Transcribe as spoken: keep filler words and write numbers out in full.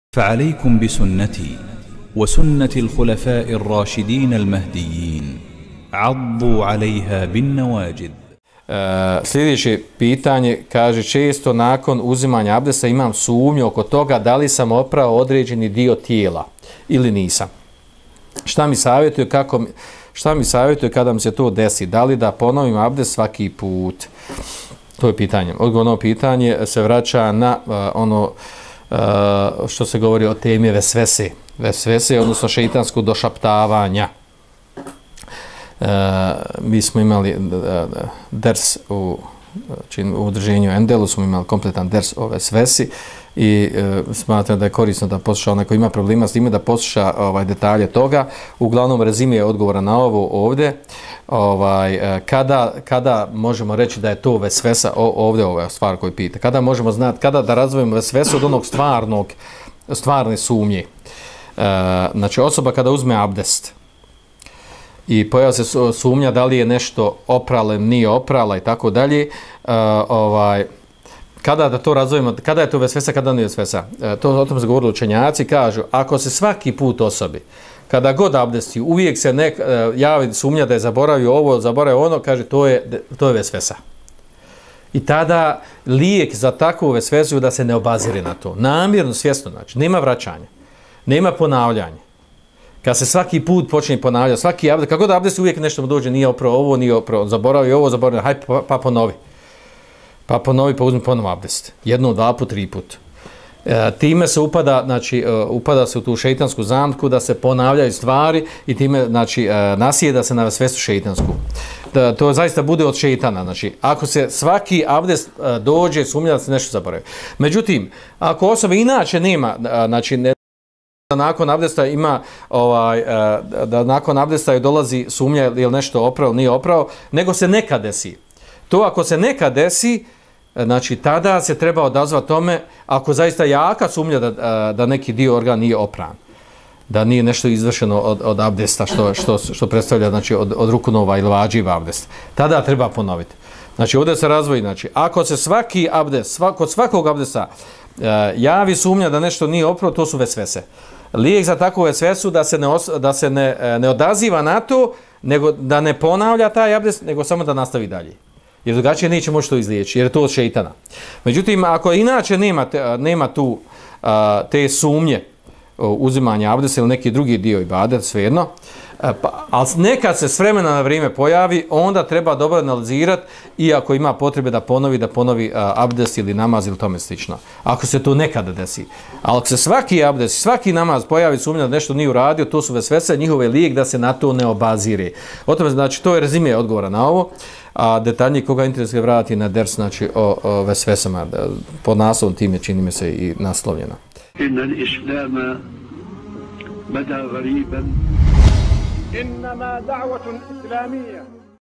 فعليكم بسنتي وسنة الخلفاء الراشدين المهديين عضوا عليها بالنواجذ. Uh, sljedeće pitanje kaže: često nakon uzimanja abdesta imam sumnju oko toga da li sam oprao određeni dio tijela ili nisam. Šta mi savjetuje, kako, šta mi savjetuje kada mi se to desi? Da li da ponovim abdest svaki put? To je pitanje. Odgovorno pitanje se vraća na uh, ono uh, što se govori o temi vesvese. Vesvese, odnosno šeitanskog došaptavanja. Uh, mi smo imali uh, ders u, čin, u udruženju Endelu, smo imali kompletan ders o vesvesi i uh, smatram da je korisno da posluša onaj koji ima problema s time, da posluša ovaj, detalje toga. Uglavnom rezime je odgovora na ovo ovdje. Ovaj, uh, kada, kada možemo reći da je to vesvesa, o, ovdje ova stvar koju pita, kada možemo znati, kada da razvojimo vesvesu od onog stvarnog, stvarne sumnje. Uh, znači osoba kada uzme abdest i pojava se sumnja da li je nešto oprala, nije oprala i tako dalje, ovaj, kada da to razvojimo, kada je to vesvesa, kada nije vesvesa. Uh, to o tom se govorili učenjaci, kažu, ako se svaki put osobi, kada god abdesti, uvijek se nek, uh, javi sumnja da je zaboravio ovo, zaboravio ono, kaže, to je, to je vesvesa. I tada lijek za takvu vesvesu da se ne obazire na to. Namjerno, svjesno, znači, nema vraćanja, nema ponavljanja. Kad se svaki put počne ponavljati, svaki abdest, kako da abdest uvijek nešto mu dođe, nije opravo ovo, nije opravo, zaboravio ovo, zaboravio, hajde pa, pa ponovi. Pa ponovi, pa uzmi ponovo abdest. Jedno, dva put, tri put. E, time se upada, znači, uh, upada se u tu šeitansku zamku da se ponavljaju stvari i time, znači, uh, nasijeda se na vesvesu šeitansku. Da, to zaista bude od šeitana. Znači, ako se svaki abdest uh, dođe, sumnja da se nešto zaboravi. Međutim, ako osoba inače nema, uh, znači, ne da nakon abdesta ima ovaj, da nakon abdesta joj dolazi sumnja je li nešto oprao, nije oprao, nego se nekad desi. To ako se nekad desi, znači tada se treba odazvati tome ako zaista jaka sumnja da, da neki dio organa nije opran, da nije nešto izvršeno od, od abdesta što, što, što predstavlja znači, od, od rukunova ili vađiva abdest. Tada treba ponoviti. Znači ovdje se razvoji, znači ako se svaki abdest, svak, kod svakog abdesta uh, javi sumnja da nešto nije oprao, to su vesvese. Lijek za takvu vesvesu da se, ne, os, da se ne, ne odaziva na to, nego da ne ponavlja taj abdest, nego samo da nastavi dalje. Jer drugačije neće moći to izlijeći, jer je to od šeitana. Međutim, ako inače nema, nema tu a, te sumnje uzimanja abdesta ili neki drugi dio ibadet, svejedno, pa, ali nekad se s vremena na vrijeme pojavi, onda treba dobro analizirati i ako ima potrebe da ponovi, da ponovi a, abdest ili namaz ili tome slično. Ako se to nekada desi. Ali ako se svaki abdest, svaki namaz pojavi sumnja da nešto nije uradio, to su vesvese, njihove lijek da se na to ne obazire. O tome, znači, to je rezime odgovora na ovo. A detaljnije koga interesuje vrati na ders, znači, o, o vesvesama. Pod naslovom time čini mi se i naslovljeno. Inna al-islama bada ghariban. إنما دعوة إسلامية